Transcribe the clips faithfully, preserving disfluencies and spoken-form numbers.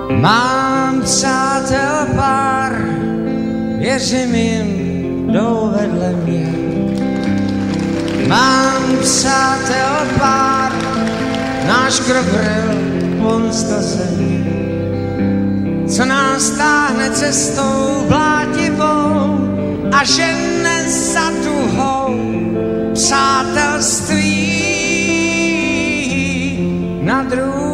Mám přátel pár, věřím jim, jdou vedle mě. Mám přátel pár, náš krok vril pomsta země. Co nás táhne cestou blátivou a žene za tuhou přátelství na druhou.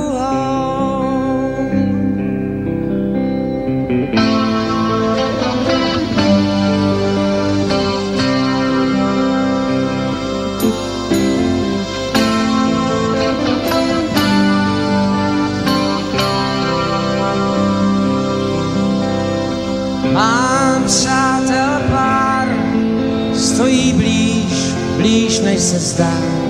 Mám přátel pár, stojí blíž, blíž než se zdá.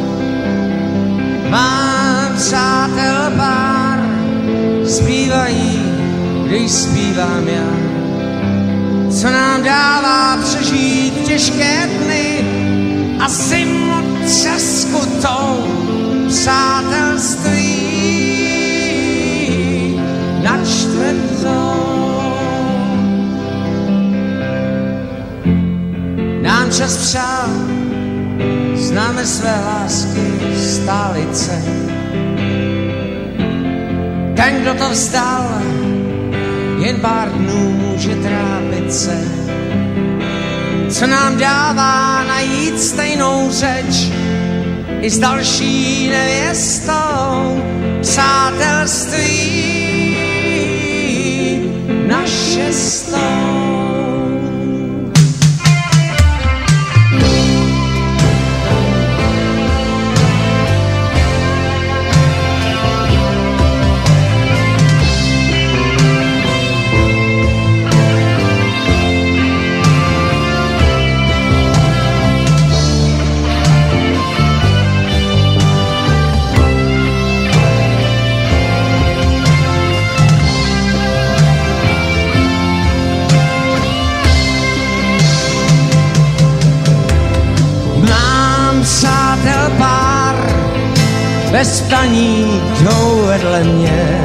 Mám přátel pár, zpívají, když zpívám já. Co nám dává přežít těžké dny a zimu třeskutou přátelství na čtvrtou. Nám čas přál, známe své lásky stálice. Ten, kdo to vzdal, jen pár dnů může trápit se. Co nám dává najít stejnou řeč i s další nevěstou přátelství na šestou. Přátel pár, bez ptaní jdou vedle mě.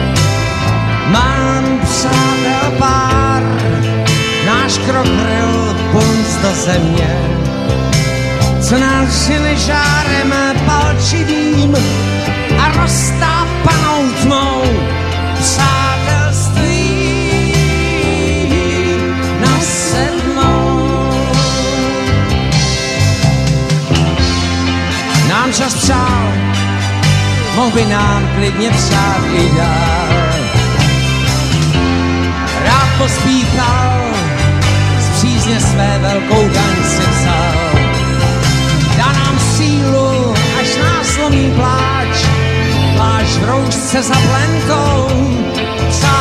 Mám přátel pár, náš krok vril punc do země. Co nás žene žárem palčivým a roztápanou tmou přátelství na sedmou. Nám čas přál, mohl by nám klidně přát i dál. Rád pospíchal, z přízně své velkou daň si vzal. Dá nám sílu, až nás slomí pláč, pláč v roušce za plenkou. Přál